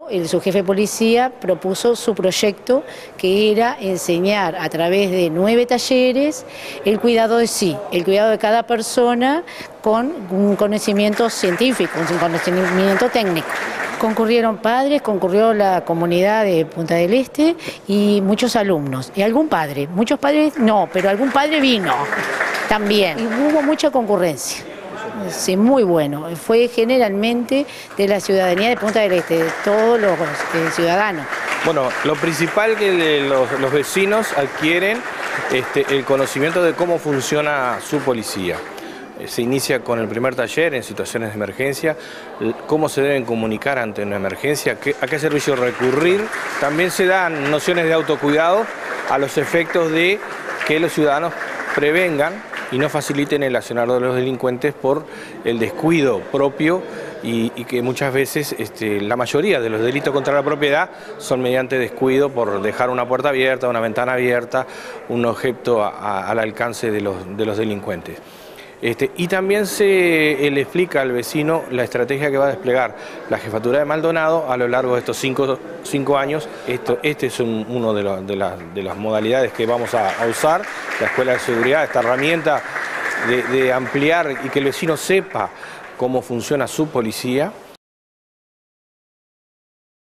El subjefe de policía propuso su proyecto, que era enseñar a través de 9 talleres el cuidado de sí, el cuidado de cada persona con un conocimiento científico, un conocimiento técnico. Concurrieron padres, concurrió la comunidad de Punta del Este y muchos alumnos. Y algún padre, muchos padres no, pero algún padre vino también. Y hubo mucha concurrencia. Sí, muy bueno. Fue generalmente de la ciudadanía de Punta del Este, de todos los ciudadanos. Bueno, lo principal que los vecinos adquieren el conocimiento de cómo funciona su policía. Se inicia con el primer taller en situaciones de emergencia, cómo se deben comunicar ante una emergencia, a qué servicio recurrir. También se dan nociones de autocuidado a los efectos de que los ciudadanos prevengan y no faciliten el accionar de los delincuentes por el descuido propio y que muchas veces la mayoría de los delitos contra la propiedad son mediante descuido por dejar una puerta abierta, una ventana abierta, un objeto al alcance de los delincuentes. Y también se le explica al vecino la estrategia que va a desplegar la Jefatura de Maldonado a lo largo de estos cinco años. Este es uno de las modalidades que vamos a usar, la Escuela de Seguridad, esta herramienta de ampliar y que el vecino sepa cómo funciona su policía.